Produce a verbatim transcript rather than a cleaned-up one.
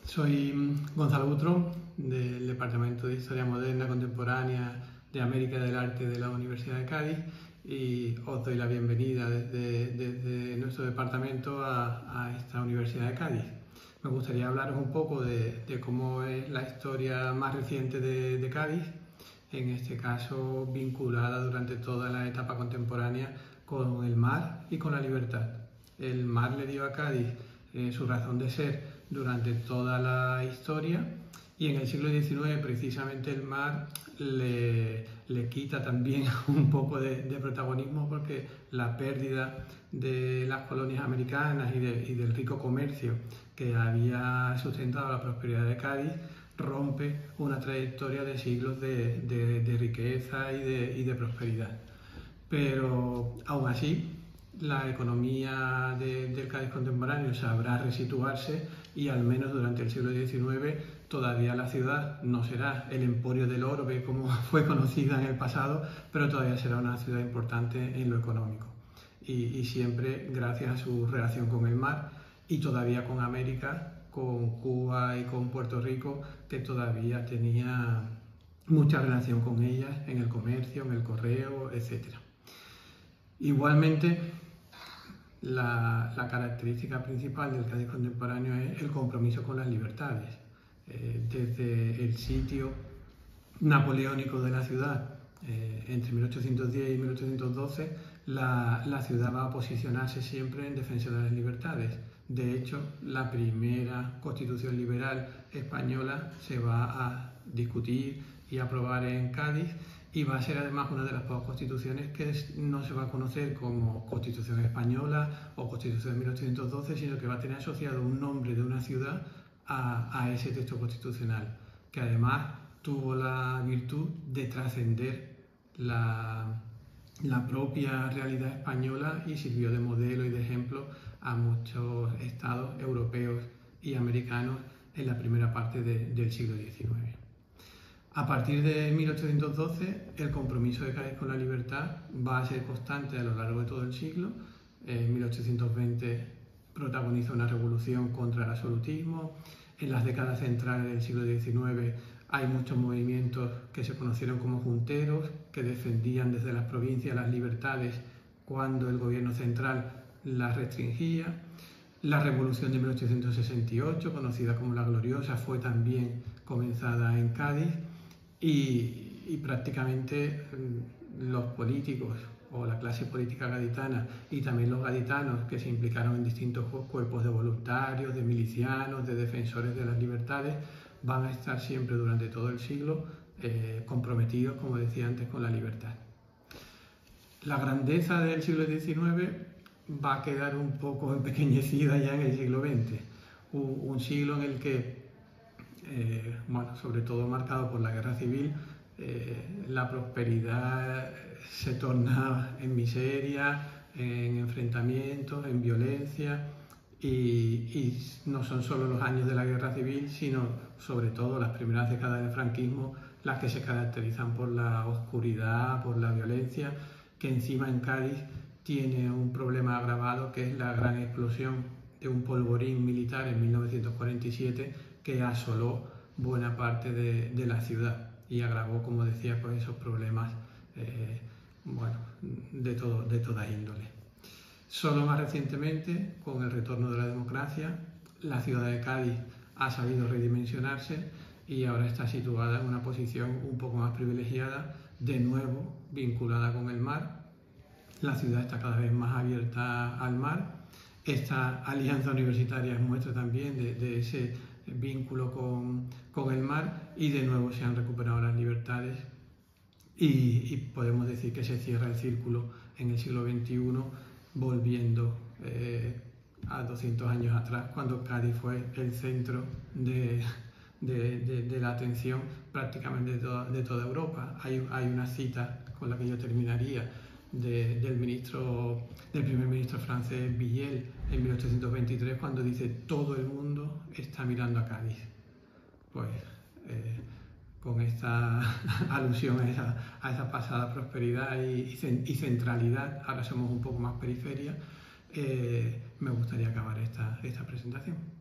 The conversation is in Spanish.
Soy Gonzalo Butrón, del Departamento de Historia Moderna Contemporánea de América del Arte de la Universidad de Cádiz, y os doy la bienvenida desde, desde nuestro departamento a, a esta Universidad de Cádiz. Me gustaría hablaros un poco de, de cómo es la historia más reciente de, de Cádiz, en este caso vinculada durante toda la etapa contemporánea con el mar y con la libertad. El mar le dio a Cádiz eh, su razón de ser durante toda la historia, y en el siglo diecinueve precisamente el mar le, le quita también un poco de, de protagonismo, porque la pérdida de las colonias americanas y, de, y del rico comercio que había sustentado la prosperidad de Cádiz rompe una trayectoria de siglos de, de, de riqueza y de, y de prosperidad. Pero aún así, la economía de, del Cádiz contemporáneo sabrá resituarse, y al menos durante el siglo diecinueve todavía la ciudad no será el emporio del orbe como fue conocida en el pasado, pero todavía será una ciudad importante en lo económico. Y, y siempre gracias a su relación con el mar, y todavía con América, con Cuba y con Puerto Rico, que todavía tenía mucha relación con ellas en el comercio, en el correo, etcétera. Igualmente, la, la característica principal del Cádiz contemporáneo es el compromiso con las libertades. Eh, desde el sitio napoleónico de la ciudad, eh, entre mil ochocientos diez y mil ochocientos doce, la, la ciudad va a posicionarse siempre en defensa de las libertades. De hecho, la primera constitución liberal española se va a discutir y aprobar en Cádiz, y va a ser además una de las pocas constituciones que no se va a conocer como Constitución Española o Constitución de mil ochocientos doce, sino que va a tener asociado un nombre de una ciudad a, a ese texto constitucional, que además tuvo la virtud de trascender la, la propia realidad española y sirvió de modelo y de ejemplo a muchos estados europeos y americanos en la primera parte de, del siglo diecinueve. A partir de mil ochocientos doce, el compromiso de Cádiz con la libertad va a ser constante a lo largo de todo el siglo. En mil ochocientos veinte protagoniza una revolución contra el absolutismo. En las décadas centrales del siglo diecinueve hay muchos movimientos que se conocieron como junteros, que defendían desde las provincias las libertades cuando el gobierno central las restringía. La revolución de mil ochocientos sesenta y ocho, conocida como la Gloriosa, fue también comenzada en Cádiz. Y, y prácticamente los políticos o la clase política gaditana, y también los gaditanos que se implicaron en distintos cuerpos de voluntarios, de milicianos, de defensores de las libertades, van a estar siempre durante todo el siglo eh, comprometidos, como decía antes, con la libertad. La grandeza del siglo diecinueve va a quedar un poco empequeñecida ya en el siglo veinte, un, un siglo en el que Eh, bueno, sobre todo marcado por la guerra civil, eh, la prosperidad se torna en miseria, en enfrentamientos, en violencia, y, y no son solo los años de la guerra civil, sino sobre todo las primeras décadas del franquismo las que se caracterizan por la oscuridad, por la violencia, que encima en Cádiz tiene un problema agravado, que es la gran explosión de un polvorín militar en mil novecientos cuarenta y siete que asoló buena parte de, de la ciudad y agravó, como decía, pues esos problemas eh, bueno, de, todo, de toda índole. Solo más recientemente, con el retorno de la democracia, la ciudad de Cádiz ha sabido redimensionarse y ahora está situada en una posición un poco más privilegiada, de nuevo vinculada con el mar. La ciudad está cada vez más abierta al mar. Esta alianza universitaria es muestra también de, de ese vínculo con, con el mar, y de nuevo se han recuperado las libertades, y, y podemos decir que se cierra el círculo en el siglo veintiuno, volviendo eh, a doscientos años atrás, cuando Cádiz fue el centro de, de, de, de la atención prácticamente de toda, de toda Europa. Hay, hay una cita con la que yo terminaría, De, del, ministro, del primer ministro francés Villèle en mil ochocientos veintitrés, cuando dice: todo el mundo está mirando a Cádiz. Pues eh, con esta alusión a esa, a esa pasada prosperidad y, y centralidad, ahora somos un poco más periferia, eh, me gustaría acabar esta, esta presentación.